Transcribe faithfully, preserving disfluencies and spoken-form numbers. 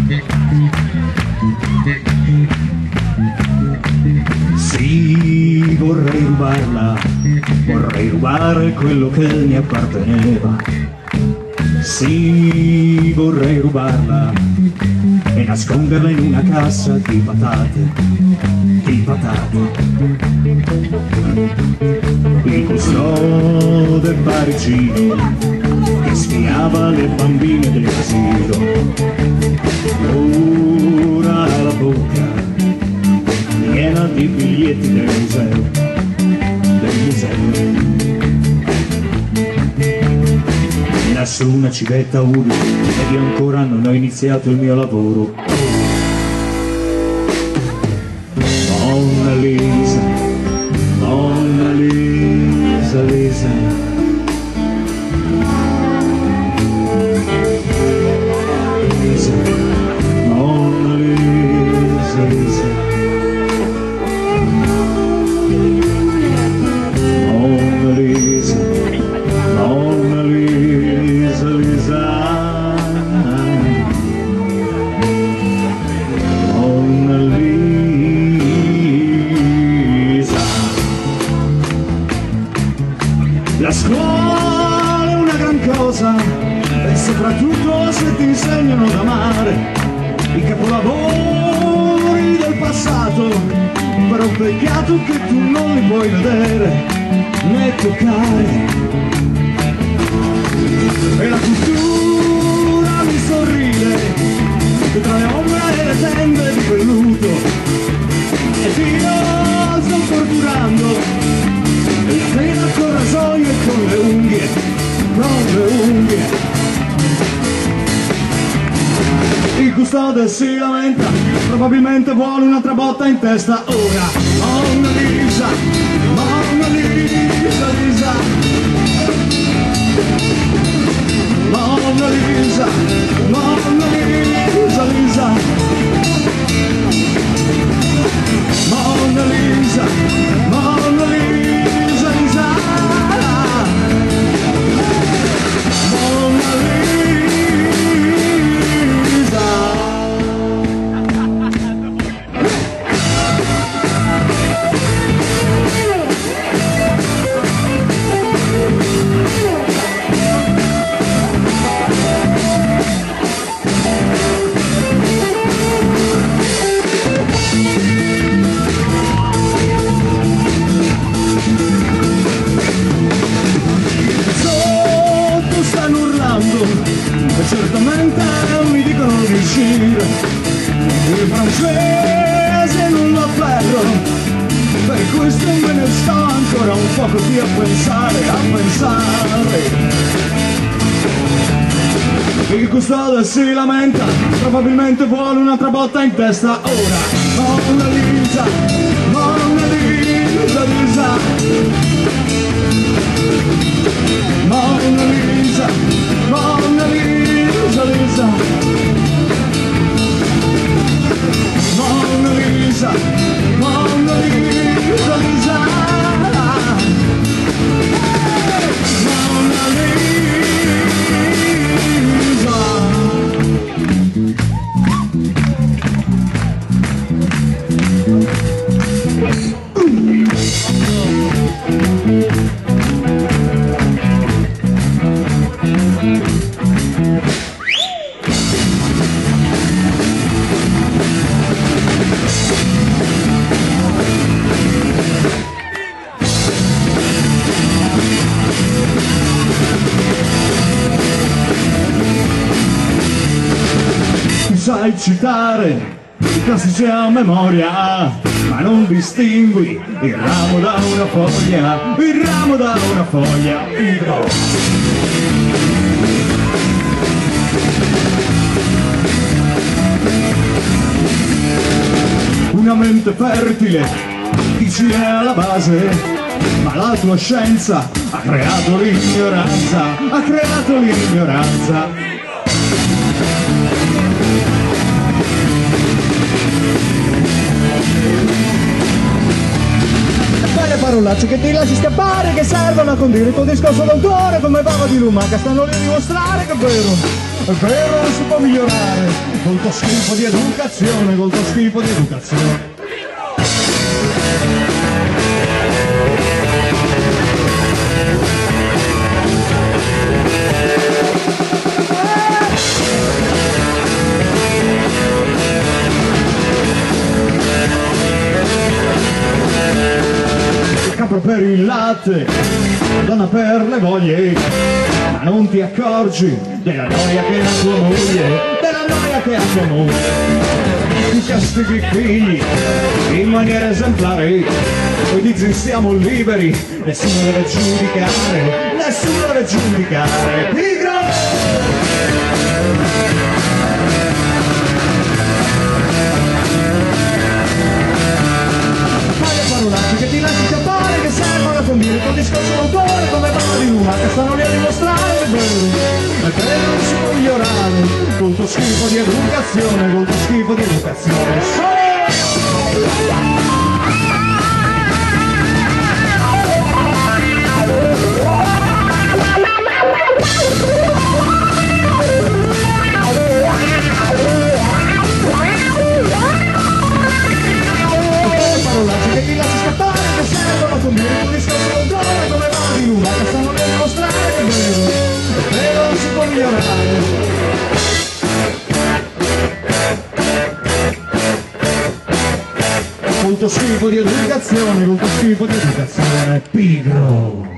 Sì, vorrei rubarla, vorrei rubare quello che mi apparteneva. Sì, vorrei rubarla e nasconderla in una cassa di patate, di patate. Il custode parigino che spiava le bambine dell'asilo ora ha la bocca piena di biglietti del museo, del museo. Nessuna civetta urla ed io ancora non ho iniziato il mio lavoro. Monna Lisa, Monna Lisa, Lisa. Lisa, Monna Lisa, Lisa. Monna Lisa, Monna Lisa, Lisa. Monna Lisa. La scuola è una gran cosa e soprattutto se ti insegnano ad amare i capolavori del passato, però peccato che tu non li puoi vedere né toccare. E la cultura mi sorride che tra le ombre e le tende di velluto e io sto torturando e la pena con rasoio e con le unghie, con le unghie. Il custode si lamenta, probabilmente vuole un'altra botta in testa ora. Monna Lisa, Monna Lisa, Lisa. Monna Lisa, Monna Lisa, Lisa. Monna Lisa, Monna Lisa, Lisa. Monna Lisa. E certamente mi dicono di uscire, il francese non lo afferro, per questo me ne sto ancora un po' così a pensare, a pensare. Il custode si lamenta, probabilmente vuole un'altra botta in testa ora. Monna Lisa, Monna Lisa, Lisa. Monna Lisa, Monna Lisa, Lisa. Monna Lisa, Monna Lisa, Lisa. Monna Lisa. Sai citare i classici a memoria, ma non distingui il ramo da una foglia, il ramo da una foglia. Una mente fertile, dici è alla base, ma la tua scienza ha creato l'ignoranza, ha creato l'ignoranza. Quelle parolacce che ti lasci scappare, che servono a condire il tuo discorso d'autore come bava di lumaca, stanno lì a dimostrare che è vero. è vero, non si può migliorare col tuo schifo di educazione, col tuo schifo di educazione. Capro per il latte, donna per le voglie, ma non ti accorgi della noia che ha tua moglie, della noia che ha tua moglie. Ti castighi i figli in maniera esemplare, poi dici siamo liberi, nessuno deve giudicare, nessuno deve giudicare. Pigro! Che ti lasci scappare, che servono a condire il tuo discorso d'autore come vanno di luna che stanno lì a dimostrare che è vero, è vero, non si può migliorare col tuo schifo di educazione, col tuo schifo di educazione. Che ti lasci scappare, che servono a condire il tuo discorso d'autore come vanno di luna che stanno lì a dimostrare che è vero, è vero, non si può migliorare. Col tuo schifo di educazione, col tuo schifo di educazione, pigro.